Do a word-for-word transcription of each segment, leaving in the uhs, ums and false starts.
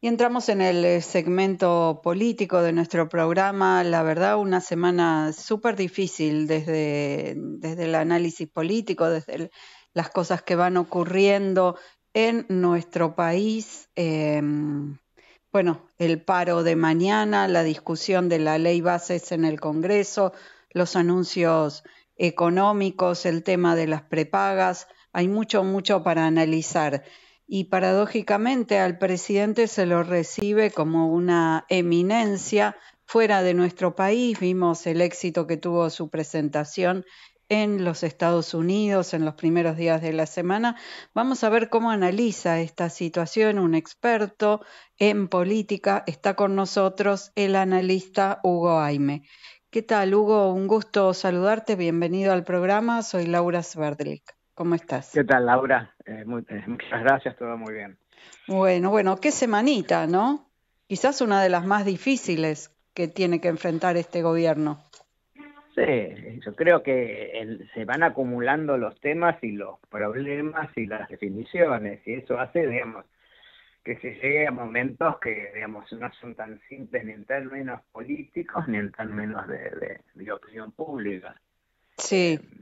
Y entramos en el eh, segmento político de nuestro programa. La verdad, una semana súper difícil desde, desde el análisis político, desde el- las cosas que van ocurriendo en nuestro país. Eh, bueno, el paro de mañana, la discusión de la ley bases en el Congreso, los anuncios económicos, el tema de las prepagas. Hay mucho, mucho para analizar y paradójicamente al presidente se lo recibe como una eminencia fuera de nuestro país. Vimos el éxito que tuvo su presentación en los Estados Unidos en los primeros días de la semana. Vamos a ver cómo analiza esta situación un experto en política. Está con nosotros el analista Hugo Aime. ¿Qué tal, Hugo? Un gusto saludarte. Bienvenido al programa. Soy Laura Sverdlik. ¿Cómo estás? ¿Qué tal, Laura? Eh, muy- eh, muchas gracias, todo muy bien. Bueno, bueno, qué semanita, ¿no? Quizás una de las más difíciles que tiene que enfrentar este gobierno. Sí, yo creo que el- se van acumulando los temas y los problemas y las definiciones, y eso hace, digamos, que se llegue a momentos que, digamos, no son tan simples ni en términos políticos ni en términos de, de- de opinión pública. Eh, Sí,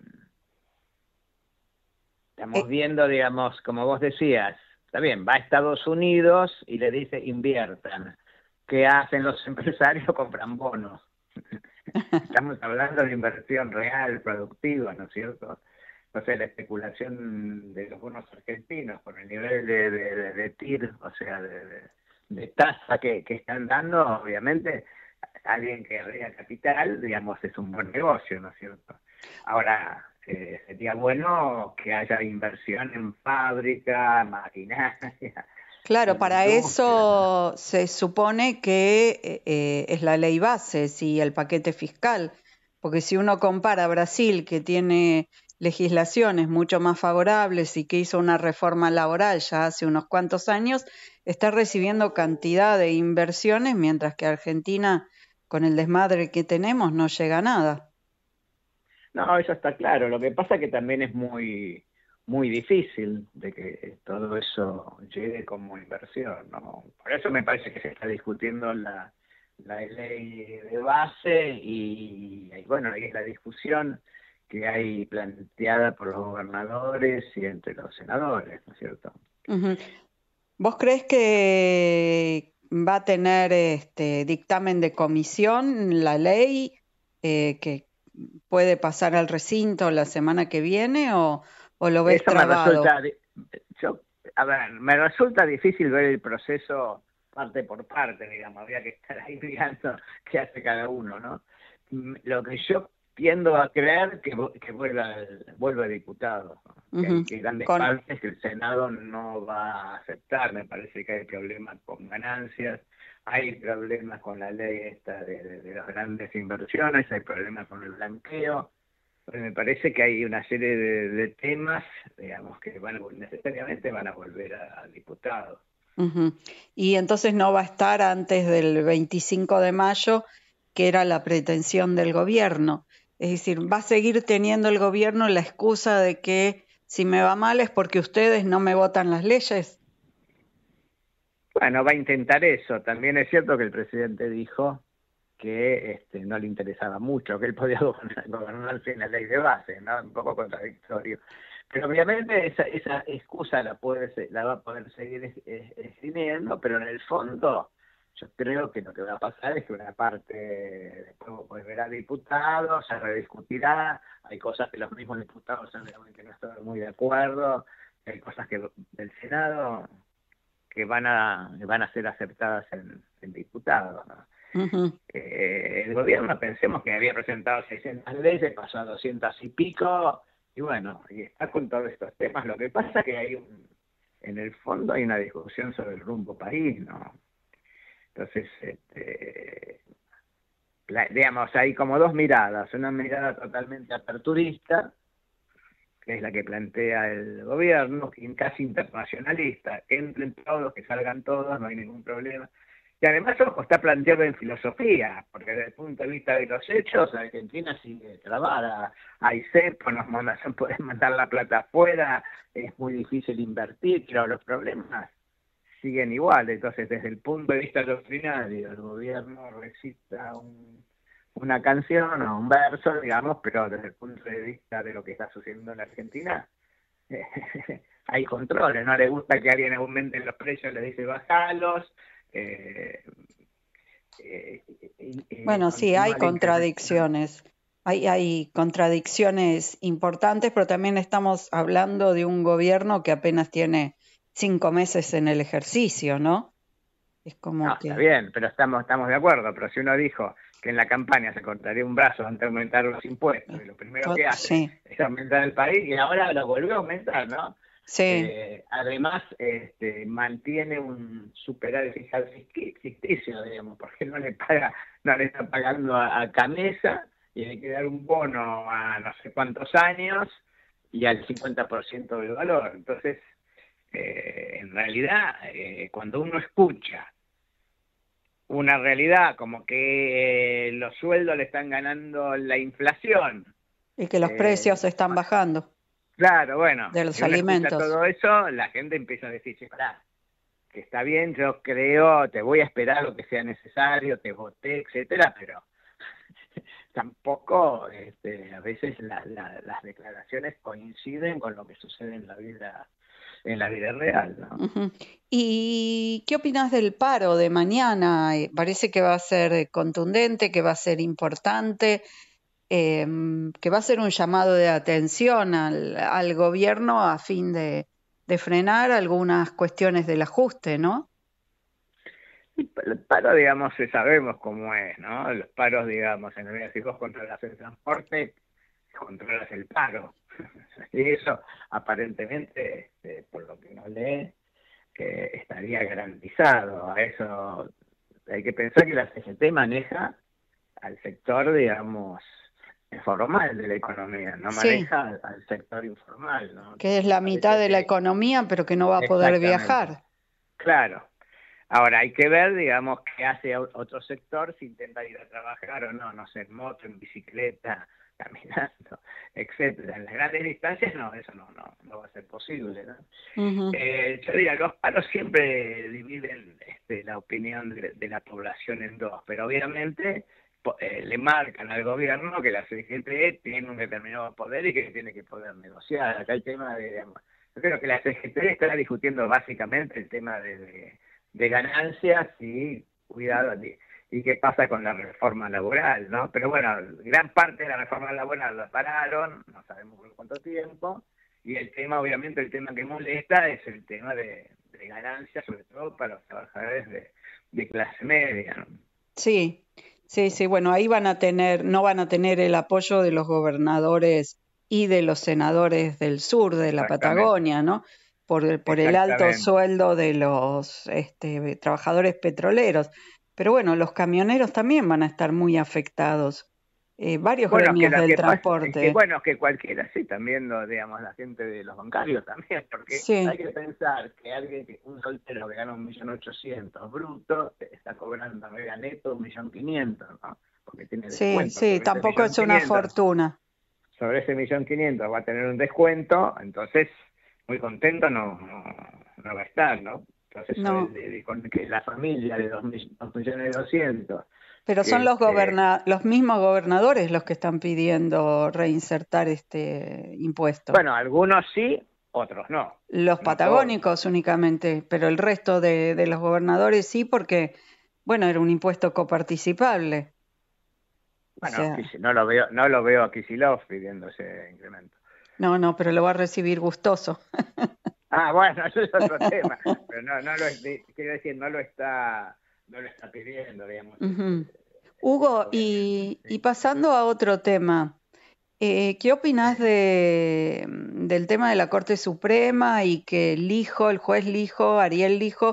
Estamos eh, viendo, digamos, como vos decías, está bien, va a Estados Unidos y le dice inviertan. ¿Qué hacen los empresarios? Compran bonos. Estamos hablando de inversión real, productiva, ¿no es cierto? O sea, la especulación de los bonos argentinos por el nivel de, de, de, de T I R, o sea, de, de, de tasa que, que están dando, obviamente, alguien que agrega capital, digamos, es un buen negocio, ¿no es cierto? Ahora, eh, sería bueno que haya inversión en fábrica, maquinaria, claro, en para industria, ¿no? eso se supone que eh, eh, es la ley bases y el paquete fiscal, porque si uno compara a Brasil, que tiene legislaciones mucho más favorables y que hizo una reforma laboral ya hace unos cuantos años, está recibiendo cantidad de inversiones, mientras que Argentina, con el desmadre que tenemos, no llega a nada. No, eso está claro. Lo que pasa es que también es muy, muy difícil de que todo eso llegue como inversión, ¿no? Por eso me parece que se está discutiendo la, la ley de base y, y bueno, ahí es la discusión que hay planteada por los gobernadores y entre los senadores, ¿no es cierto? Ujú. ¿Vos crees que va a tener este dictamen de comisión la ley eh, que puede pasar al recinto la semana que viene o, o lo ves Eso me trabado? resulta, di- yo, a ver, me resulta difícil ver el proceso parte por parte, digamos, habría que estar ahí mirando qué hace cada uno, ¿no? Mm, Lo que yo tiendo a creer que, vu- que vuelva, el- vuelva el diputado, ¿no? Que Ujú. hay que grandes Con, partes que el Senado no va a aceptar, me parece que hay problemas con ganancias, hay problemas con la ley esta de, de, de las grandes inversiones, hay problemas con el blanqueo, pues me parece que hay una serie de, de temas, digamos, que van, necesariamente van a volver a, a diputados. ujú. Y entonces no va a estar antes del veinticinco de mayo, que era la pretensión del gobierno. Es decir, va a seguir teniendo el gobierno la excusa de que si me va mal es porque ustedes no me votan las leyes. Bueno, va a intentar eso. También es cierto que el presidente dijo que este, no le interesaba mucho, que él podía gobernar, gobernar sin la ley de base, ¿no? Un poco contradictorio. Pero obviamente esa, esa excusa la, puede, la va a poder seguir es- es- esgrimiendo, pero en el fondo yo creo que lo que va a pasar es que una parte después volverá a diputados, se rediscutirá, hay cosas que los mismos diputados seguramente no están muy de acuerdo, hay cosas que del Senado que van a, van a ser aceptadas en, en diputados, ¿no? Ujú. Eh, el gobierno, pensemos que había presentado seiscientas leyes, pasó a doscientas y pico, y bueno, y está con todos estos temas. Lo que pasa es que hay un, en el fondo hay una discusión sobre el rumbo país, ¿no? Entonces, este, la, digamos, hay como dos miradas, una mirada totalmente aperturista, que es la que plantea el gobierno, casi internacionalista, que entren todos, que salgan todos, no hay ningún problema. Y además, ojo, está planteado en filosofía, porque desde el punto de vista de los hechos, Argentina sigue trabada, hay cepo, nos mandan, pueden mandar la plata afuera, es muy difícil invertir, pero los problemas siguen igual. Entonces, desde el punto de vista doctrinario, el gobierno recita un, una canción o un verso, digamos, pero desde el punto de vista de lo que está sucediendo en la Argentina, hay controles. No le gusta que alguien aumente los precios, le dice bajalos. Eh, eh, y, y Bueno, sí, hay continúa la incrementación. contradicciones. Hay, hay contradicciones importantes, pero también estamos hablando de un gobierno que apenas tiene cinco meses en el ejercicio, ¿no? Es No, como está que... bien, pero estamos, estamos de acuerdo. Pero si uno dijo que en la campaña se cortaría un brazo antes de aumentar los impuestos, y lo primero to- que hace Sí, es aumentar el país, y ahora lo volvió a aumentar, ¿no? sí. Eh, además, este, mantiene un superávit fiscal ficticio, digamos, porque no le paga, no le está pagando a, a Camesa, y hay que dar un bono a no sé cuántos años y al cincuenta por ciento del valor. Entonces, eh, en realidad, eh, cuando uno escucha una realidad como que eh, los sueldos le están ganando la inflación, Y que los eh, precios están bajando claro, bueno, de si los uno escucha alimentos. todo eso, la gente empieza a decir, sí, pará, que está bien, yo creo, te voy a esperar lo que sea necesario, te voté, etcétera, pero tampoco este, a veces la, la, las declaraciones coinciden con lo que sucede en la vida en la vida real, ¿no? Ujú. ¿Y qué opinas del paro de mañana? Eh, Parece que va a ser eh, contundente, que va a ser importante, em, que va a ser un llamado de atención al, al gobierno a fin de, de frenar algunas cuestiones del ajuste, ¿no? El paro, digamos, eh, sabemos cómo es, ¿no? Los paros, digamos, en realidad, si vos controlas el transporte, controlas el paro. Y eso, aparentemente, este, por lo que uno lee, eh, estaría garantizado. A eso hay que pensar que la C G T maneja al sector, digamos, formal de la economía, no Sí, maneja al, al sector informal, ¿no? que Entonces es me la mitad parece de la que economía, pero que no va a poder exactamente, viajar. claro. Ahora hay que ver, digamos, qué hace otro sector, si intenta ir a trabajar o no, no sé, en moto, en bicicleta, caminando, etcétera. En las grandes distancias no, eso no, no, no va a ser posible, ¿no? Ujú. Eh, yo diría, los paros siempre dividen este, la opinión de, de la población en dos, pero obviamente po- eh, le marcan al gobierno que la C G T tiene un determinado poder y que tiene que poder negociar. Acá el tema de, digamos, yo creo que la C G T está discutiendo básicamente el tema de, de, de ganancias y cuidado de- y qué pasa con la reforma laboral, ¿no? Pero bueno, gran parte de la reforma laboral la pararon, no sabemos por cuánto tiempo, y el tema, obviamente, el tema que molesta es el tema de, de ganancias, sobre todo para los trabajadores de, de clase media, ¿no? Sí, sí, sí. Bueno, ahí van a tener, no van a tener el apoyo de los gobernadores y de los senadores del sur de la Exactamente, Patagonia, ¿no? Por el, por el alto exactamente. sueldo de los este, trabajadores petroleros. Pero bueno, los camioneros también van a estar muy afectados. Eh, varios Bueno, que gremios lo del que pasa es que, transporte. bueno, que cualquiera, sí, también lo, digamos, la gente de los bancarios también, porque hay Sí, que pensar que alguien, que un soltero que gana un millón ochocientos bruto, está cobrando media neto un millón quinientos, ¿no? Porque tiene sí, descuento sí, sobre ese tampoco millón es una quinientos. fortuna. Sobre ese millón quinientos va a tener un descuento, entonces muy contento no, no, no va a estar, ¿no? Entonces el No, de, de- con que la familia de dos, dos millones doscientos, pero son que, los que, goberna- los mismos gobernadores los que están pidiendo reinsertar este impuesto. bueno, algunos sí, otros no, Los no todos. patagónicos únicamente, pero el resto de, de los gobernadores sí, porque, bueno, era un impuesto coparticipable. O Bueno, aquí sea, sí, no lo veo, no lo veo a Kicillof pidiendo ese incremento. no, no, pero lo va a recibir gustoso. Ah, bueno, eso es otro tema, pero no, no lo es, quiero decir, no lo está, no lo está pidiendo, digamos, este, Ujú. Hugo, obviamente, y, y sí. pasando a otro tema, eh, ¿qué opinás Sí. de, del tema de la Corte Suprema y que Lijo, el juez Lijo, Ariel Lijo,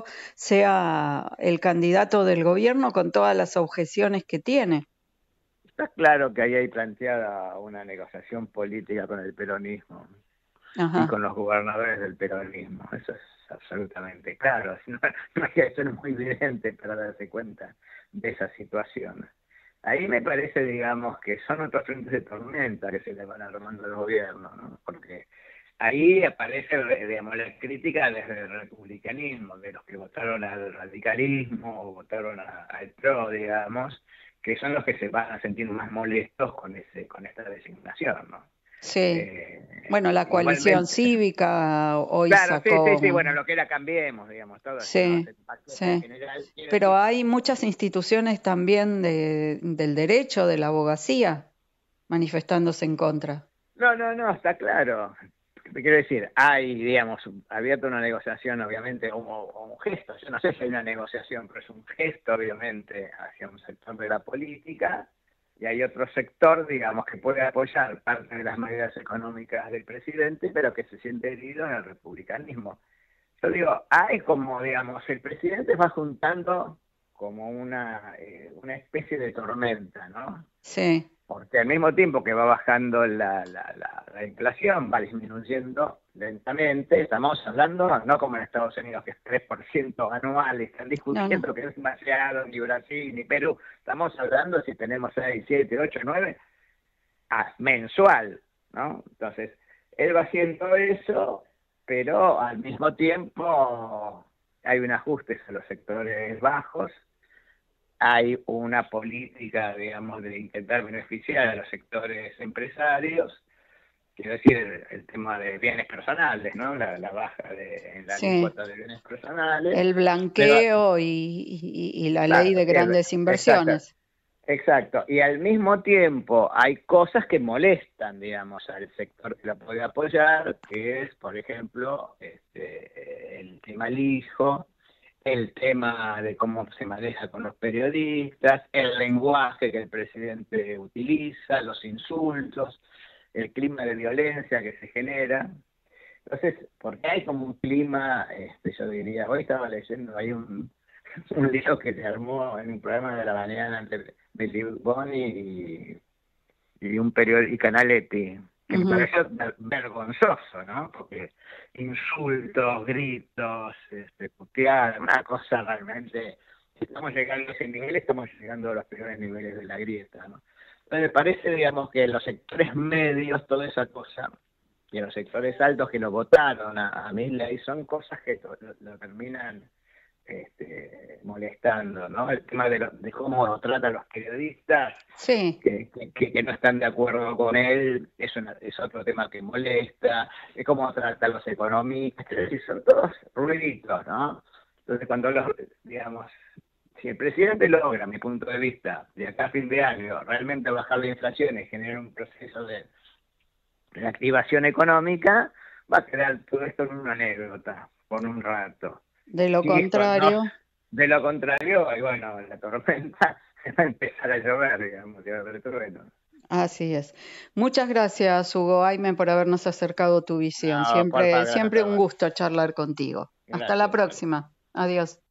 sea el candidato del gobierno con todas las objeciones que tiene? Está claro que ahí hay planteada una negociación política con el peronismo y Ajá, con los gobernadores del peronismo. Eso es absolutamente claro. No, no hay que ser muy evidente para darse cuenta de esa situación. Ahí me parece, digamos, que son otros frentes de tormenta que se le van armando al gobierno, ¿no? Porque ahí aparece, digamos, la crítica desde el republicanismo, de los que votaron al radicalismo o votaron a- al PRO, digamos, que son los que se van a sentir más molestos con ese con esta designación, ¿no? Sí. Eh, Bueno, la coalición igualmente, cívica hoy claro, sí, sí, sacó sí, bueno, un... lo que era Cambiemos, digamos, todo eso, ¿no? Sí, El paquete sí. general, quiero Pero decir, hay muchas instituciones también de, del derecho, de la abogacía, manifestándose en contra. no, no, no, está claro. Te quiero decir, hay, digamos, abierto una negociación, obviamente, o, o un gesto. Yo no sé si hay una negociación, pero es un gesto, obviamente, hacia un sector de la política. Y hay otro sector, digamos, que puede apoyar parte de las medidas económicas del presidente, pero que se siente herido en el republicanismo. Yo digo, hay como, digamos, el presidente va juntando como una, eh, una especie de tormenta, ¿no? Sí, Porque al mismo tiempo que va bajando la, la, la, la inflación, va disminuyendo lentamente. Estamos hablando, no como en Estados Unidos, que es tres por ciento anual, y están no, no. discutiendo que es demasiado, ni Brasil, ni Perú. Estamos hablando si tenemos seis, siete, ocho, nueve, ah, mensual, ¿no? Entonces, él va haciendo eso, pero al mismo tiempo hay un ajuste a los sectores bajos, hay una política, digamos, de intentar beneficiar a los sectores empresarios, quiero decir, el, el tema de bienes personales, ¿no? La, la baja de en la Sí. alícuota de bienes personales, El pero, blanqueo y, y- y la ley claro, de sí, el- grandes exacto, inversiones. exacto. Y al mismo tiempo hay cosas que molestan, digamos, al sector que la puede apoyar, que es, por ejemplo, este, el tema lijo, el tema de cómo se maneja con los periodistas, el lenguaje que el presidente utiliza, los insultos, el clima de violencia que se genera. Entonces, porque hay como un clima, este, yo diría, hoy estaba leyendo, hay un, un lío que se armó en un programa de la mañana entre Billy Boni y, y un periódico y Canaletti, que me Ujú. pareció ver- vergonzoso, ¿no? Porque insultos, gritos, este, putear, una cosa realmente, si estamos llegando a ese nivel, estamos llegando a los peores niveles de la grieta, ¿no? Entonces me parece, digamos, que los sectores medios, toda esa cosa, y los sectores altos que lo votaron a, a Milei, son cosas que lo, lo- lo terminan este, molestando, ¿no? El tema de, lo- de cómo lo tratan los periodistas, Sí, que, que, que no están de acuerdo con él, es, una, es otro tema que molesta, es cómo tratan los economistas, es decir, son todos ruiditos, ¿no? Entonces cuando los, digamos, si el presidente logra, a mi punto de vista, de acá a fin de año, realmente bajar la inflación y generar un proceso de reactivación económica, va a quedar todo esto en una anécdota, por un rato. de lo Y esto no, contrario. de lo contrario, y bueno, la tormenta se va a empezar a llover, digamos, y va a haber trueno. Así es. Muchas gracias, Hugo Aymen, por habernos acercado tu visión. No, por Siempre, favor, gracias siempre a un vos. gusto charlar contigo. Hasta la Gracias. próxima. Adiós.